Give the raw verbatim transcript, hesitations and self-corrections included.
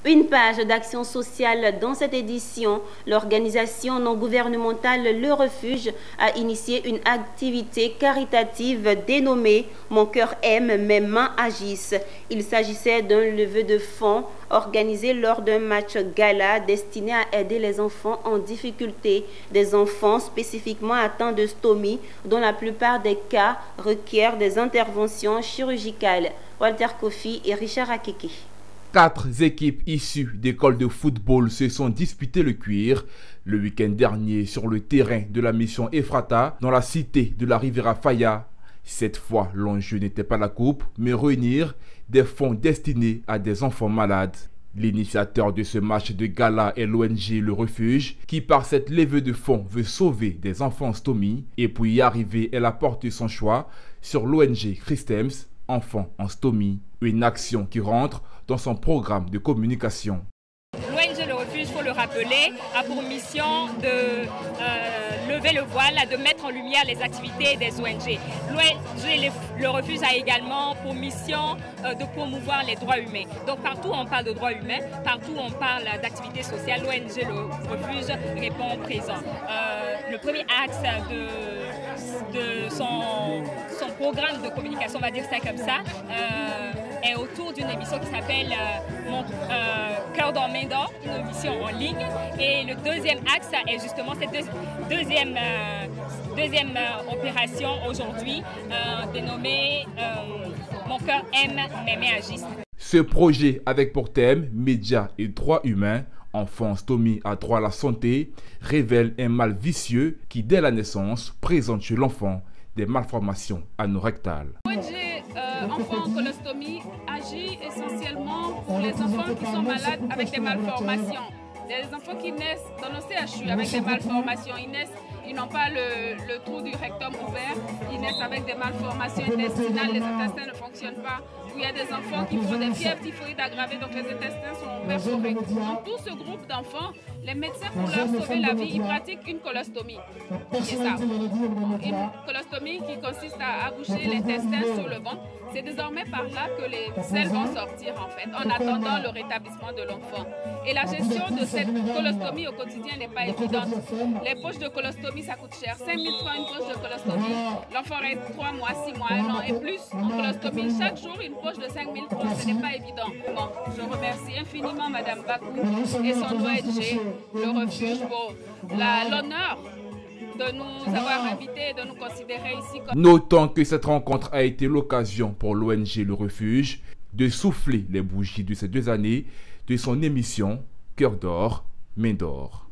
Une page d'action sociale dans cette édition. L'organisation non gouvernementale Le Refuge a initié une activité caritative dénommée « Mon cœur aime, mes mains agissent ». Il s'agissait d'un levée de fonds organisé lors d'un match gala destiné à aider les enfants en difficulté, des enfants spécifiquement atteints de stomie, dont la plupart des cas requièrent des interventions chirurgicales. Walter Kofi et Richard Akeke. Quatre équipes issues d'écoles de football se sont disputées le cuir le week-end dernier sur le terrain de la mission Ephrata dans la cité de la Riviera Faya. Cette fois, l'enjeu n'était pas la coupe, mais réunir des fonds destinés à des enfants malades. L'initiateur de ce match de gala est l'O N G Le Refuge, qui par cette levée de fonds veut sauver des enfants en stomie. Et pour y arriver, elle a porté son choix sur l'O N G Christems, Enfants en stomie, une action qui rentre dans son programme de communication. L'O N G Le Refuge, il faut le rappeler, a pour mission de euh, lever le voile, de mettre en lumière les activités des O N G. L'O N G Le Refuge a également pour mission euh, de promouvoir les droits humains. Donc partout où on parle de droits humains, partout où on parle d'activités sociales, l'O N G Le Refuge répond présent. Euh, le premier axe de, de son, son programme de communication, on va dire ça comme ça, euh, est autour d'une émission qui s'appelle euh, Mon euh, cœur d'or, main d'or, une émission en ligne. Et le deuxième axe est justement cette deux, deuxième, euh, deuxième euh, opération aujourd'hui euh, dénommée euh, Mon cœur aime, mes mains agissent. Ce projet avec pour thème médias et droits humains, enfants stomie à droit à la santé, révèle un mal vicieux qui dès la naissance présente chez l'enfant des malformations anorectales. O N G euh, Enfants Colostomie agit essentiellement pour les enfants qui sont malades avec des malformations. Des enfants qui naissent dans nos C H U avec des malformations, ils naissent, ils n'ont pas le, le trou du rectum ouvert, ils naissent avec des malformations intestinales, les intestins ne fonctionnent pas. Ou il y a des enfants qui font des fièvres typhoïdes aggravées, donc les intestins sont perforés. Dans tout ce groupe d'enfants, les médecins, pour leur sauver la vie, ils pratiquent une colostomie. C'est ça. Une colostomie qui consiste à accoucher l'intestin sur le ventre. C'est désormais par là que les selles vont sortir en fait, en attendant le rétablissement de l'enfant. Et la gestion de cette colostomie au quotidien n'est pas évidente. Les poches de colostomie, ça coûte cher. cinq mille francs une poche de colostomie. L'enfant reste trois mois, six mois, un an et plus en colostomie. Chaque jour, une poche de cinq mille francs, ce n'est pas évident. Bon, je remercie infiniment Madame Bakou et son O N G, Le Refuge, pour l'honneur de nous avoir invités et de nous considérer ici comme... Notons que cette rencontre a été l'occasion pour l'O N G Le Refuge de souffler les bougies de ces deux années de son émission Cœur d'or, main d'or.